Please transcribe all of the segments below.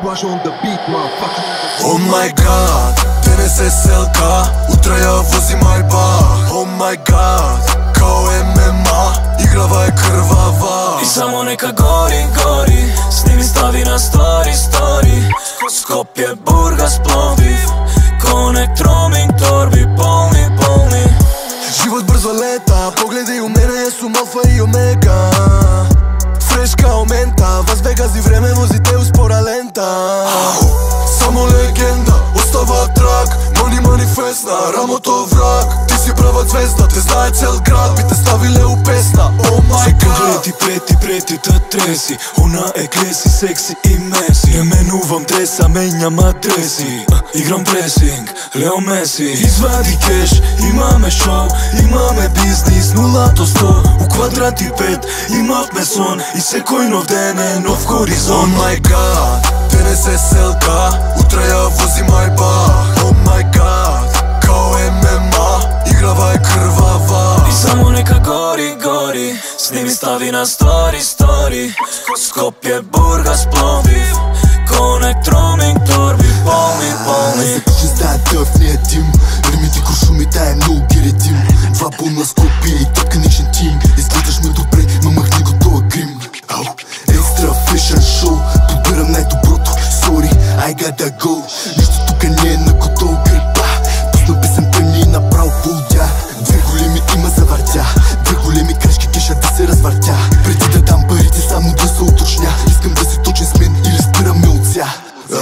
Tatouage on the beat, motherfucker. Oh my god, TNS SLK, утре я возим айба. Oh my god, kao MMA, igrava je krvava. I samo neka gori, gori, snimi stavi na story, story. Skopje, Burgas, Plovdiv, Connect, roaming, torbi, polni, polni. Život brzo leta, pogledi u mene jesu alfa i omega. Fresh kao menta, Las Vegas i vreme vozite uspora lenta. Samo legenda, ostava trag, money manifesta, Ramo to vrag. Ti si prava zvezda, te znaje cel grad, bi te stavile u pesna. Oh my god. Pogledi preti da tresi, ona je klesi, seksi i mesi. Imenuvam dresa, menjam adresi, igram pressing, Leo Messi. Izvadi cash, ima me show, ima me biznis, 0 do 100 u kvadrat i 5, ima me son i se koji nov dene, nov horizon. Oh my god, TNS SLK, utra ja vozim ajba. Oh my god, kao MMA, igrava je krvava. I samo neka gori, gori, snimi stavi na story, story. Skopje, Burgas, Plovdiv, Connect, roaming, torbi, polni, polni. Че стая тъв, не е тим. Римите куршумите е много геретим. Два пълна Скопие и тъпканичен тим. Изглеждаш ме добре, ма махни го тоя грим. Екстра фешън шоу, подбирам най-доброто. Sorry, I gotta go. Нищо тука не е на готово гриба. Пусна песента ни направо полудя. Две големи има завъртя. Две големи крачки кеша да се развъртя. Преди да дам парите само да се уточня. Искам да си точен с мен или спираме от ся.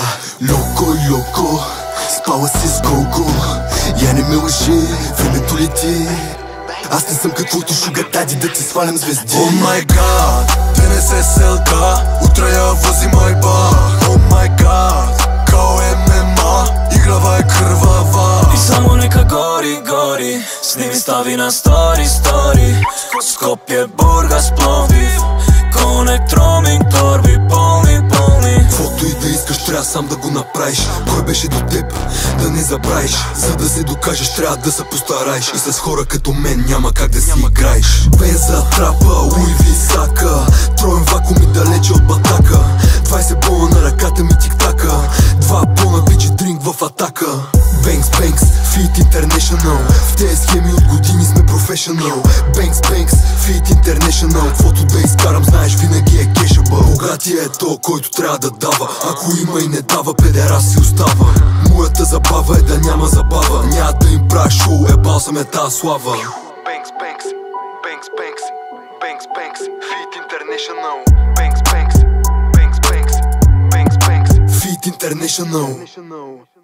Локо, спала си с Гого. Я не ме лъжи, времето лети. Аз не съм каквото шуга тади да ти свалям звезди. Oh my god, TNS SLK, утре я возим айба. Oh my god, kao MMA, igrava je krvava. I samo neka gori, gori, snimi stavi na story, story. Skopje, Burgas, Plovdiv, Connect, roaming, torbi, polni, polni. Каквото и да искаш, трябва сам да го направиш. Кой беше до теб, да не забравиш. За да се докажеш, трябва да се постараеш. И с хора като мен няма как да си играеш. Бенза, трапа, Луи Висака, троен вакуум и далече от батака. 20 бона на ръката ми тик-така, 2 бона бичи дринк в атака. Бенкс, Fit International, в тези схеми от години сме професионал. Бенкс, Fit International, каквото да изкарам, знаеш, винаги е кешабъл. Богатия е то, който трябва да дава, ако има и не дава, педерас си остава. Моята забава е да няма забава, няма да им правя шоу, ебал съм е тази слава. Бенкс, Fit International. Bang, Fit International.